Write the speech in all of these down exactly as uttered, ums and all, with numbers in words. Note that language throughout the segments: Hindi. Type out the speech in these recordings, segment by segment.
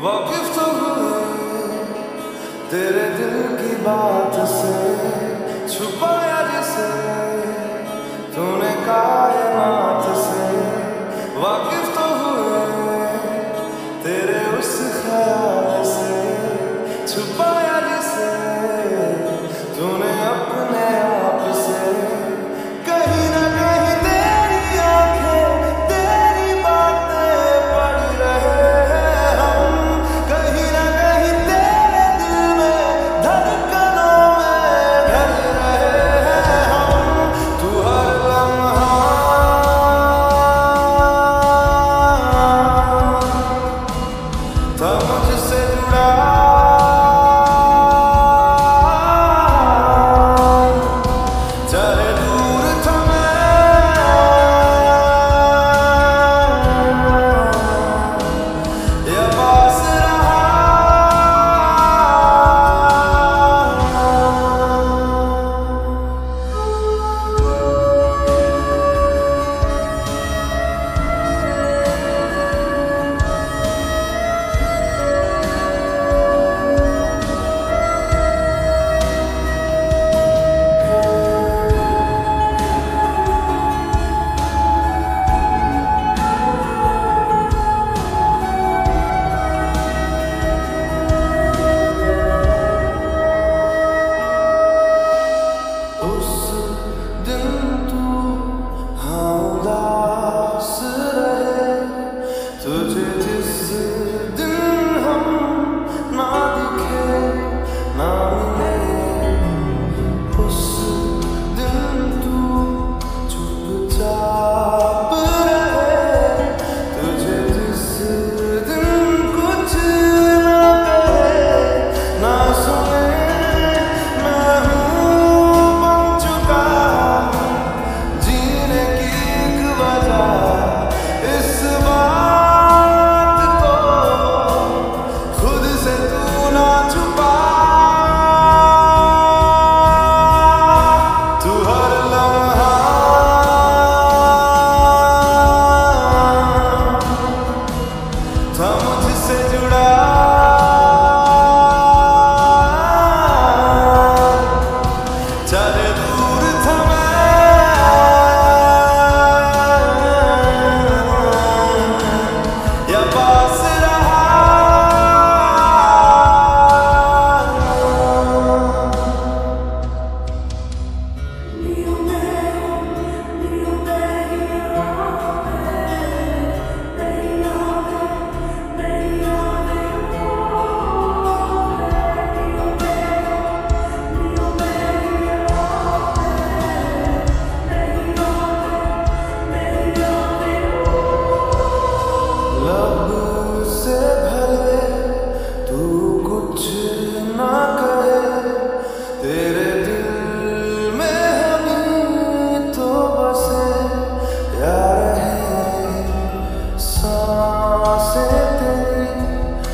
वाकिफ तो हुए तेरे दिल की बात से, छुपाया जिसे तूने कायनात से। वाकिफ तो हुए तेरे उस ख्याल से, छुपाया जिसे तूने अपने आप से। कहीं ना कहीं तेरी आंखें तेरी बातें पढ़ रहे हैं हम, कहीं ना कहीं तेरे दिल में धड़कनों में ढल रहे हैं हम। तू हर लम्हा था मुझसे जुड़ा, चाहे दूर था मैं या पास रहा। उस दिन तू हाँ उदास रहे, तुझे जिस दिन हम ना दिखे ना मिले, उस दिन तू चुपचाप रहे, तुझे जिस दिन कुछ ना कहे ना सुने। मैं हूँ बन चुका जीने की एक वजह, इस बात को खुद से तू ना छुपा। तू हर लम्हा था मुझसे जुड़ा, चाहे दूर था मैं या पास रहा। लब से भले तू कुछ ना कहे, तेरे दिल में हम तो बसे या रहे सांसें तेरी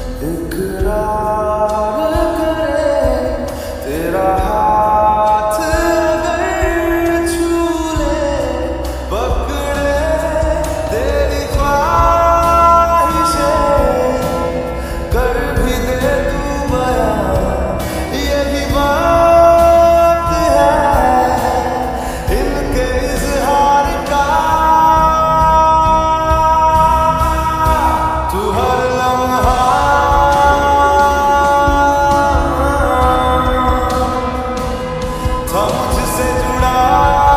इकरार करे। तेरा हाथ अगर छू ले पकड़े तेरी ख्वाहिशें, कर भी दे तू बयां, यही बात है इनके इज़हार का। तू हर लम्हा था मुझसे जुड़ा,